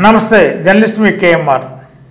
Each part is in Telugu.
నమస్తే, జర్నలిస్ట్ మీ కేఎంఆర్.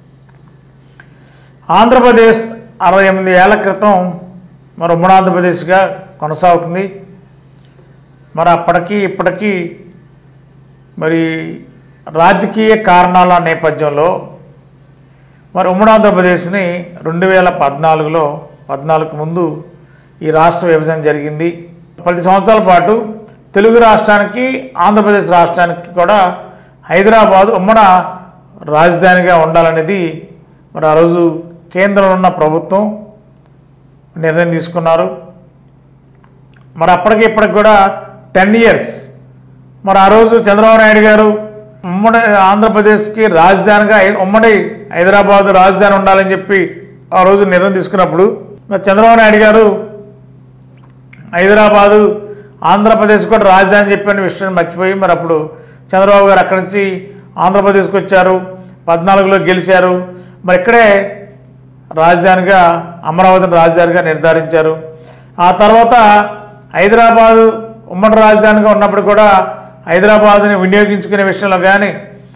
ఆంధ్రప్రదేశ్ 68 ఏళ్ల క్రితం మరి ఉమ్మడి ఆంధ్రప్రదేశ్గా కొనసాగుతుంది. మరి అప్పటికి ఇప్పటికీ మరి రాజకీయ కారణాల నేపథ్యంలో మరి ఉమ్మడి ఆంధ్రప్రదేశ్ని 2014లో 14కు ముందు ఈ రాష్ట్ర విభజన జరిగింది. 10 సంవత్సరాల పాటు తెలుగు రాష్ట్రానికి ఆంధ్రప్రదేశ్ రాష్ట్రానికి కూడా హైదరాబాద్ ఉమ్మడి రాజధానిగా ఉండాలనేది మరి ఆ రోజు కేంద్రంలో ఉన్న ప్రభుత్వం నిర్ణయం తీసుకున్నారు. మరి అప్పటికి ఇప్పటికి కూడా 10 ఇయర్స్ మరి ఆ రోజు చంద్రబాబు నాయుడు గారు ఉమ్మడి ఆంధ్రప్రదేశ్కి రాజధానిగా ఉమ్మడి హైదరాబాద్ రాజధాని ఉండాలని చెప్పి ఆ రోజు నిర్ణయం తీసుకున్నప్పుడు మరి చంద్రబాబు నాయుడు గారు హైదరాబాదు ఆంధ్రప్రదేశ్ కూడా రాజధాని చెప్పిన విషయాన్ని మర్చిపోయి మరి అప్పుడు చంద్రబాబు గారు అక్కడి నుంచి ఆంధ్రప్రదేశ్కి వచ్చారు. 14లో గెలిచారు. మరి ఇక్కడే రాజధానిగా అమరావతిని రాజధానిగా నిర్ధారించారు. ఆ తర్వాత హైదరాబాదు ఉమ్మడి రాజధానిగా ఉన్నప్పుడు కూడా హైదరాబాద్ని వినియోగించుకునే విషయంలో కానీ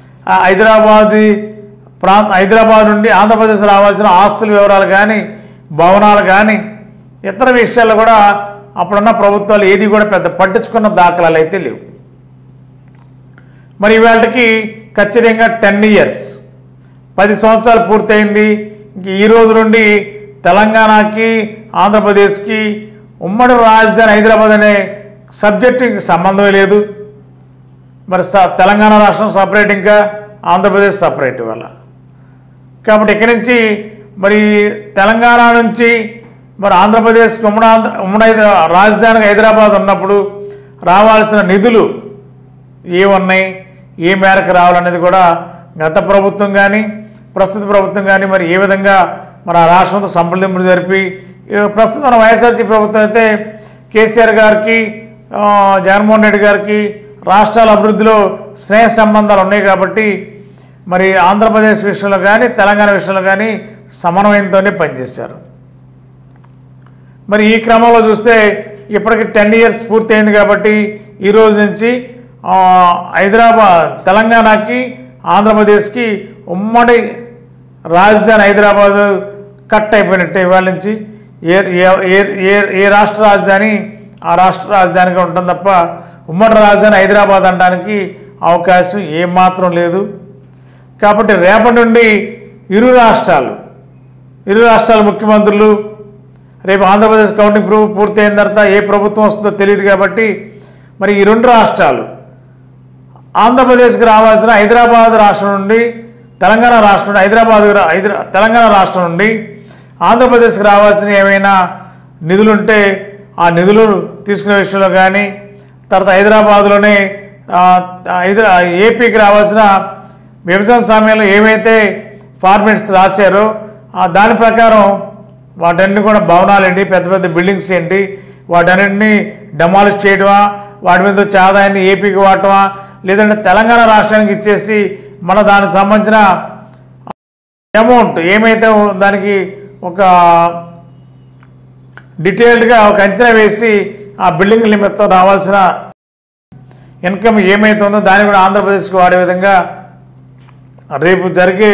హైదరాబాద్ నుండి ఆంధ్రప్రదేశ్ రావాల్సిన ఆస్తుల వివరాలు కానీ భవనాలు కానీ ఇతర విషయాల్లో కూడా అప్పుడున్న ప్రభుత్వాలు ఏది కూడా పెద్ద పట్టించుకున్న దాఖలాలు అయితే లేవు. మరి ఇవాళకి ఖచ్చితంగా 10 ఇయర్స్ 10 సంవత్సరాలు పూర్తయింది. ఇంక ఈ రోజు నుండి తెలంగాణకి ఆంధ్రప్రదేశ్కి ఉమ్మడి రాజధాని హైదరాబాద్ అనే సబ్జెక్టుకి సంబంధమే లేదు. మరి తెలంగాణ రాష్ట్రం సపరేట్, ఇంకా ఆంధ్రప్రదేశ్ సపరేట్ ఇవాళ. కాబట్టి ఇక్కడి నుంచి మరి తెలంగాణ నుంచి మరి ఆంధ్రప్రదేశ్కి ఉమ్మడి రాజధానికి హైదరాబాద్ ఉన్నప్పుడు రావాల్సిన నిధులు ఏమున్నాయి, ఏ మేరకు రావాలనేది కూడా గత ప్రభుత్వం కానీ ప్రస్తుత ప్రభుత్వం కానీ మరి ఏ విధంగా మరి ఆ రాష్ట్రంతో సంప్రదింపులు జరిపి ప్రస్తుతం వైఎస్ఆర్సీ ప్రభుత్వం అయితే కేసీఆర్ గారికి జగన్మోహన్ రెడ్డి గారికి రాష్ట్రాల అభివృద్ధిలో స్నేహ సంబంధాలు ఉన్నాయి కాబట్టి మరి ఆంధ్రప్రదేశ్ విషయంలో కానీ తెలంగాణ విషయంలో కానీ సమన్వయంతోనే పనిచేశారు. మరి ఈ క్రమంలో చూస్తే ఇప్పటికి 10 ఇయర్స్ పూర్తయింది కాబట్టి ఈ రోజు నుంచి తెలంగాణకి ఆంధ్రప్రదేశ్కి ఉమ్మడి రాజధాని హైదరాబాద్ కట్ అయిపోయినట్టే. ఇవాళ నుంచి ఏ రాష్ట్ర రాజధాని ఆ రాష్ట్ర రాజధానిగా ఉంటుంది తప్ప ఉమ్మడి రాజధాని హైదరాబాద్ అనడానికి అవకాశం ఏమాత్రం లేదు. కాబట్టి రేపటి నుండి ఇరు రాష్ట్రాల ముఖ్యమంత్రులు రేపు ఆంధ్రప్రదేశ్ కౌంటింగ్ పూర్తి అయిన తర్వాత ఏ ప్రభుత్వం వస్తుందో తెలియదు కాబట్టి మరి ఈ 2 రాష్ట్రాలు ఆంధ్రప్రదేశ్కి రావాల్సిన హైదరాబాద్ రాష్ట్రం నుండి తెలంగాణ రాష్ట్రం తెలంగాణ రాష్ట్రం నుండి ఆంధ్రప్రదేశ్కి రావాల్సిన ఏమైనా నిధులుంటే ఆ నిధులు తీసుకునే విషయంలో కానీ తర్వాత హైదరాబాద్లోనే ఏపీకి రావాల్సిన విభజన సమయంలో ఏమైతే ఫార్మాట్స్ రాశారో దాని ప్రకారం వాటన్ని కూడా భవనాలు ఏంటి, పెద్ద పెద్ద బిల్డింగ్స్ ఏంటి, వాటన్నింటినీ డెమాలిష్ చేయడమా, వాటి మీద వచ్చే ఆదాయాన్ని ఏపీకి వాడటమా, లేదంటే తెలంగాణ రాష్ట్రానికి ఇచ్చేసి మన దానికి సంబంధించిన అమౌంట్ ఏమైతే దానికి ఒక డీటెయిల్డ్గా ఒక అంచనా వేసి ఆ బిల్డింగ్ నిమిత్తం రావాల్సిన ఇన్కమ్ ఏమైతే ఉందో దాన్ని కూడా ఆంధ్రప్రదేశ్కి వాడే విధంగా రేపు జరిగే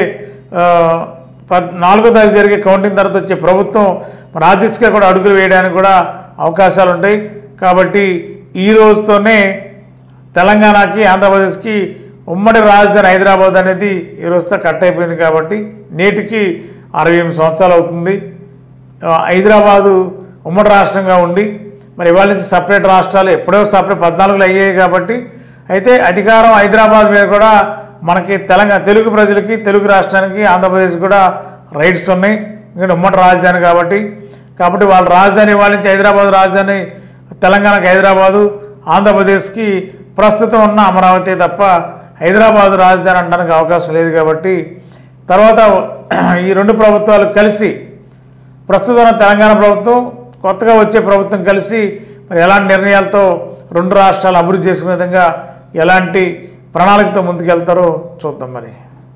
4వ తారీఖు జరిగే కౌంటింగ్ తర్వాత వచ్చే ప్రభుత్వం మరి ఆ దిశగా కూడా అడుగులు వేయడానికి కూడా అవకాశాలు ఉంటాయి. కాబట్టి ఈ రోజుతోనే తెలంగాణకి ఆంధ్రప్రదేశ్కి ఉమ్మడి రాజధాని హైదరాబాద్ అనేది ఈ రోజుతో కట్ అయిపోయింది. కాబట్టి నేటికి 68 సంవత్సరాలు అవుతుంది. హైదరాబాదు ఉమ్మడి రాష్ట్రంగా ఉండి మరి ఇవాళ నుంచి సపరేట్ రాష్ట్రాలు ఎప్పుడో సపరేట్ 14లో అయ్యాయి కాబట్టి అయితే అధికారం హైదరాబాద్ మీద కూడా మనకి తెలుగు ప్రజలకి తెలుగు రాష్ట్రానికి ఆంధ్రప్రదేశ్ కూడా రైట్స్ ఉన్నాయి. ఎందుకంటే ఉమ్మడి రాజధాని కాబట్టి వాళ్ళ రాజధాని వాళ్ళ నుంచి హైదరాబాద్ రాజధాని తెలంగాణకి హైదరాబాదు, ఆంధ్రప్రదేశ్కి ప్రస్తుతం ఉన్న అమరావతి తప్ప హైదరాబాదు రాజధాని అనడానికి అవకాశం లేదు. కాబట్టి తర్వాత ఈ 2 ప్రభుత్వాలు కలిసి ప్రస్తుతం ఉన్న తెలంగాణ ప్రభుత్వం కొత్తగా వచ్చే ప్రభుత్వం కలిసి మరి ఎలాంటి నిర్ణయాలతో 2 రాష్ట్రాలు అభివృద్ధి చేసుకునే విధంగా ఎలాంటి ప్రణాళికతో ముందుకెళ్తారో చూద్దాం. మరి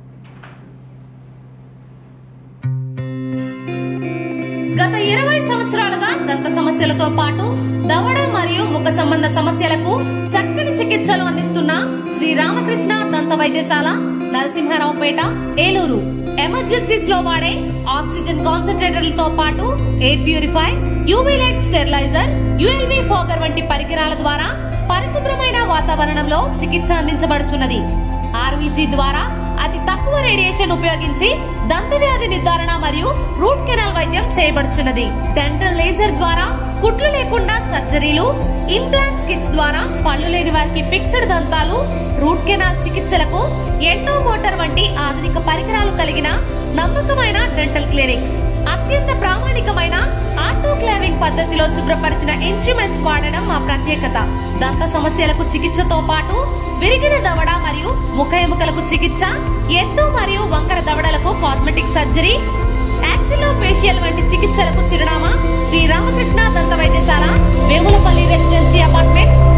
గత 20 సంవత్సరాలుగా దంత సమస్యలతో పాటు దవడ మరియు ముఖ సంబంధ సమస్యలకు చక్కని చికిత్సలు అందిస్తున్న శ్రీ రామకృష్ణ దంత వైద్యశాల నరసింహారావుపేట, ఏలూరు. ఎమర్జెన్సీస్ లో వాడే ఆక్సిజన్ కాన్సంట్రేటర్లతో పాటు air purify, UV light steriliser, ULV fogger వంటి పరికరాల ద్వారా పరిశుభ్రమైన వాతావరణంలో చికిత్స అందించబడుచున్నది. ఆర్వీజీ ద్వారా అతి తక్కువ రేడియేషన్ ఉపయోగించి దంతవ్యాధి నిర్ధారణ మరియు రూట్ కెనాల్ వైద్యం చేయబడుచున్నది. డెంటల్ లేజర్ ద్వారా కుట్లు లేకుండా సర్జరీలు, ఇంప్లాంట్స్ కిట్స్ ద్వారా పళ్ళు లేని వారికి ఫిక్స్డ్ దంతాలు, రూట్ కెనాల్ చికిత్సలకు ఎండో మోటార్ వంటి ఆధునిక పరికరాలు కలిగిన నమ్మకమైన డెంటల్ క్లినిక్. అత్యంత ప్రామాణికమైన ఆటోక్లావింగ్ పద్ధతిలో శుభ్రపరిచిన ఇన్స్ట్రుమెంట్స్ వాడడం మా ప్రత్యేకత. దంత సమస్యలకు చికిత్సతో పాటు విరిగిన దవడ మరియు ముఖ ఎముకలకు చికిత్స, ఎత్తు మరియు వంకర దవడలకు కాస్మెటిక్ సర్జరీ, యాక్సిలోఫేషియల్ వంటి చికిత్సలకు చిరునామా శ్రీ రామకృష్ణ దంత వైద్యశాల, వేములపల్లి రెసిడెన్సీ అపార్ట్మెంట్,